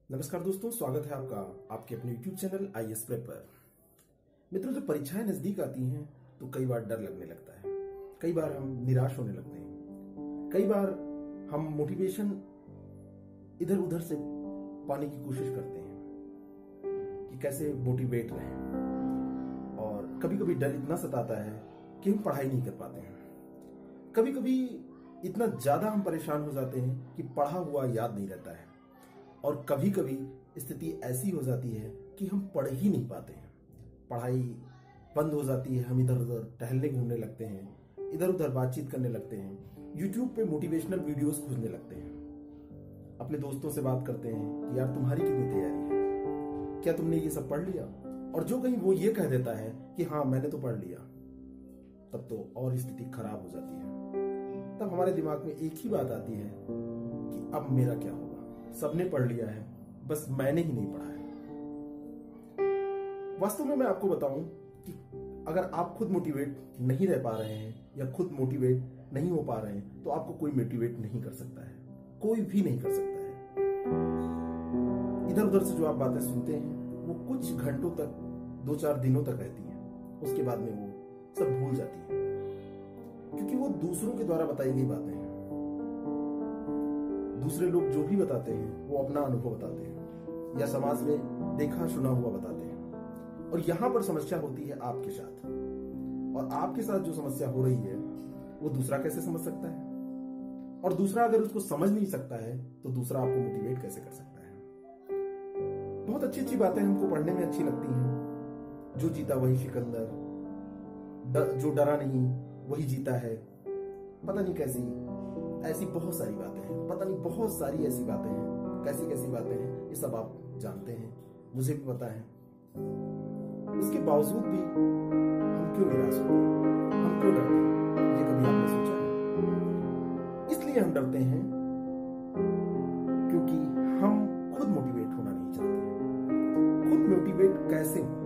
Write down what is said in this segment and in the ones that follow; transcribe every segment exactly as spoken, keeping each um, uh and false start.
नमस्कार दोस्तों, स्वागत है आपका आपके अपने YouTube channel I S prep पर। मित्रों, जब परीक्षाएं नजदीक आती हैं तो कई बार डर लगने लगता है, कई बार हम निराश होने लगते हैं, कई बार हम मोटिवेशन इधर उधर से पाने की कोशिश करते हैं कि कैसे मोटिवेट रहें। और कभी कभी डर इतना सताता है कि हम पढ़ाई नहीं कर पाते हैं। कभी कभी इतना ज्यादा हम परेशान हो जाते हैं कि पढ़ा हुआ याद नहीं रहता है। और कभी कभी स्थिति ऐसी हो जाती है कि हम पढ़ ही नहीं पाते हैं, पढ़ाई बंद हो जाती है, हम इधर उधर टहलने घूमने लगते हैं, इधर उधर बातचीत करने लगते हैं, यूट्यूब पे मोटिवेशनल वीडियोस खोजने लगते हैं, अपने दोस्तों से बात करते हैं कि यार तुम्हारी कितनी तैयारी है, क्या तुमने ये सब पढ़ लिया। और जो कहीं वो ये कह देता है कि हाँ मैंने तो पढ़ लिया, तब तो और स्थिति खराब हो जाती है। तब हमारे दिमाग में एक ही बात आती है कि अब मेरा क्या होगा, सबने पढ़ लिया है, बस मैंने ही नहीं पढ़ा है। वास्तव में मैं आपको बताऊं कि अगर आप खुद मोटिवेट नहीं रह पा रहे हैं या खुद मोटिवेट नहीं हो पा रहे हैं तो आपको कोई मोटिवेट नहीं कर सकता है, कोई भी नहीं कर सकता है। इधर उधर से जो आप बातें सुनते हैं वो कुछ घंटों तक, दो चार दिनों तक रहती हैं, उसके बाद में वो सब भूल जाती है, क्योंकि वो दूसरों के द्वारा बताई गई बातें हैं। दूसरे लोग जो भी बताते हैं वो अपना अनुभव बताते हैं या समाज में देखा सुना हुआ बताते हैं। और यहां पर समस्या होती है आपके साथ, और आपके साथ जो समस्या हो रही है वो दूसरा कैसे समझ सकता है, और दूसरा अगर उसको समझ नहीं सकता है तो दूसरा आपको मोटिवेट कैसे कर सकता है। बहुत अच्छी अच्छी बातें हमको पढ़ने में अच्छी लगती हैं। जो जीता वही सिकंदर, जो डरा नहीं वही जीता है, पता नहीं कैसी ऐसी बहुत सारी बातें हैं, पता नहीं बहुत सारी ऐसी बातें हैं, कैसी कैसी बातें हैं, ये सब आप जानते हैं, मुझे भी पता है। उसके बावजूद भी हम क्यों निराश होते हैं, हम क्यों डरते हैं, ये कभी आपने सोचा है? इसलिए हम डरते हैं क्योंकि हम खुद मोटिवेट होना नहीं चाहते। खुद मोटिवेट कैसे हो?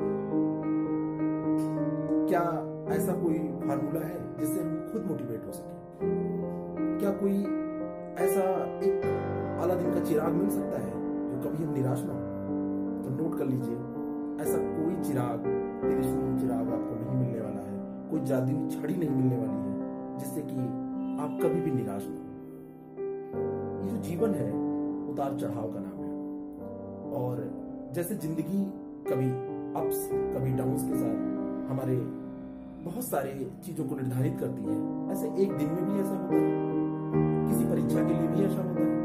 क्या ऐसा कोई फार्मूला है जिससे हम खुद मोटिवेट हो सके? क्या कोई ऐसा एक अलादीन का चिराग मिल सकता है जो कभी हम निराश ना हो? तो नोट कर लीजिए, ऐसा कोई चिराग, त्रिशूल चिराग आपको नहीं मिलने वाला है, कोई जादुई छड़ी नहीं मिलने वाली है जिससे कि आप कभी भी निराश ना हो। ये जो जीवन है उतार चढ़ाव का नाम है, और जैसे जिंदगी कभी अप्स कभी डाउन्स के साथ हमारे बहुत सारे चीजों को निर्धारित करती है, ऐसे एक दिन में भी ऐसा होता है, किसी परीक्षा के लिए भी ऐसा होता है।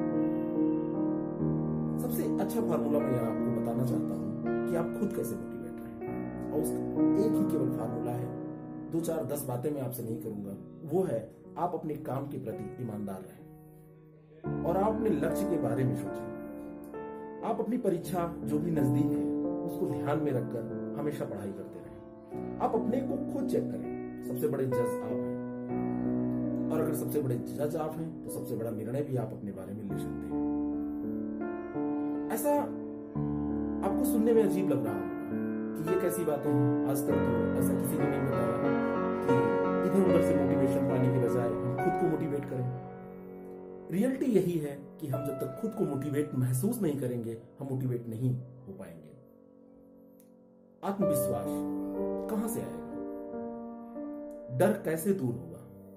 सबसे अच्छा फार्मूला मैं यहाँ आपको बताना चाहता हूँ कि आप खुद कैसे मोटिवेट रहें, और उसका एक ही केवल फार्मूला है। दो चार दस बातें मैं आपसे नहीं करूंगा, वो है आप अपने काम के प्रति ईमानदार रहें और आप अपने लक्ष्य के बारे में सोचें। आप अपनी परीक्षा जो भी नजदीक है उसको ध्यान में रखकर हमेशा पढ़ाई करते रहें। आप अपने को खुद चेक करें, सबसे बड़े जज आप हैं, और अगर सबसे बड़े जज आप हैं तो सबसे बड़ा निर्णय भी आप अपने बारे में ले सकते हैं। ऐसा आपको सुनने में अजीब लग रहा है कि ये कैसी बातें हैं, आजकल तो ऐसा किसी ने नहीं बताया कि इधर उधर से मोटिवेशन पाने के बजाय हम खुद को मोटिवेट करें। रियलिटी यही है कि हम जब तक खुद को मोटिवेट महसूस नहीं करेंगे हम मोटिवेट नहीं हो पाएंगे। आत्मविश्वास कहां से आएगा? डर कैसे दूर होगा?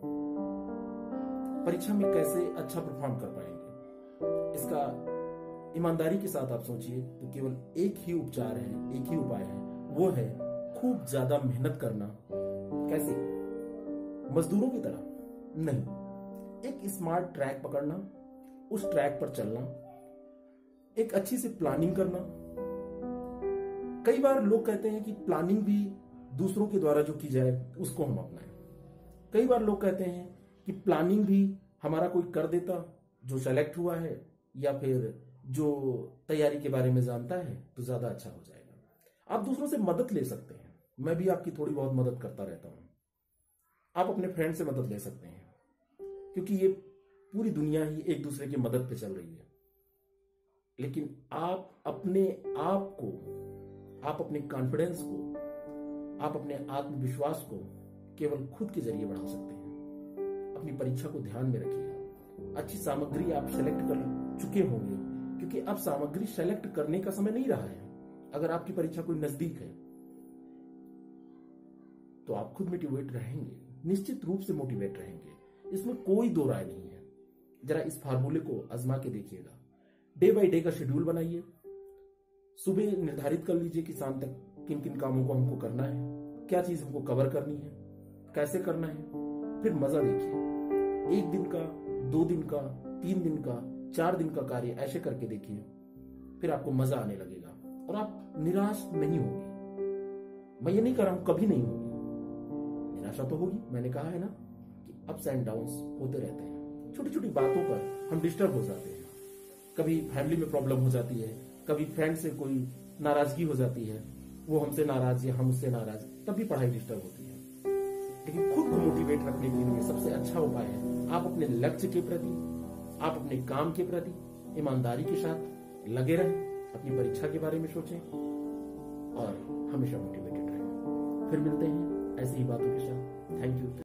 परीक्षा में कैसे अच्छा परफॉर्म कर पाएंगे? इसका ईमानदारी के साथ आप सोचिए तो केवल एक ही उपचार है, एक ही उपाय है, वो है खूब ज्यादा मेहनत करना। कैसे? मजदूरों की तरह नहीं, एक स्मार्ट ट्रैक पकड़ना, उस ट्रैक पर चलना, एक अच्छी सी प्लानिंग करना। कई बार लोग कहते हैं कि प्लानिंग भी दूसरों के द्वारा जो की जाए उसको हम अपनाएं। कई बार लोग कहते हैं कि प्लानिंग भी हमारा कोई कर देता जो सेलेक्ट हुआ है या फिर जो तैयारी के बारे में जानता है तो ज्यादा अच्छा हो जाएगा। आप दूसरों से मदद ले सकते हैं, मैं भी आपकी थोड़ी बहुत मदद करता रहता हूं। आप अपने फ्रेंड से मदद ले सकते हैं, क्योंकि ये पूरी दुनिया ही एक दूसरे की मदद पे चल रही है। लेकिन आप अपने आप को, आप अपने कॉन्फिडेंस को, आप अपने आत्मविश्वास को केवल खुद के जरिए बढ़ा सकते हैं। अपनी परीक्षा को ध्यान में रखिए, अच्छी सामग्री आप सेलेक्ट कर चुके होंगे क्योंकि अब सामग्री सेलेक्ट करने का समय नहीं रहा है। अगर आपकी परीक्षा कोई नजदीक है तो आप खुद मोटिवेट रहेंगे, निश्चित रूप से मोटिवेट रहेंगे, इसमें कोई दो राय नहीं है। जरा इस फार्मूले को आजमा के देखिएगा। डे बाय डे का शेड्यूल बनाइए। सुबह निर्धारित कर लीजिए कि शाम तक किन किन कामों को हमको करना है, क्या चीज हमको कवर करनी है, कैसे करना है। फिर मजा देखिए, एक दिन का, दो दिन का, तीन दिन का, चार दिन का कार्य ऐसे करके देखिए, फिर आपको मजा आने लगेगा और आप निराश नहीं होंगे। मैं ये नहीं कह रहा हूं कभी नहीं होगी, निराशा तो होगी। मैंने कहा है ना कि अप्स एंड डाउन्स होते रहते हैं। छोटी छोटी बातों पर हम डिस्टर्ब हो जाते हैं। कभी फैमिली में प्रॉब्लम हो जाती है, कभी फ्रेंड से कोई नाराजगी हो जाती है, वो हमसे नाराज या हम उससे नाराज, तब भी पढ़ाई डिस्टर्ब होती है। लेकिन खुद को मोटिवेट रखने के लिए सबसे अच्छा उपाय है आप अपने लक्ष्य के प्रति, आप अपने काम के प्रति ईमानदारी के साथ लगे रहें, अपनी परीक्षा के बारे में सोचें और हमेशा मोटिवेटेड रहें। फिर मिलते हैं ऐसी ही बातों के साथ। Thank you.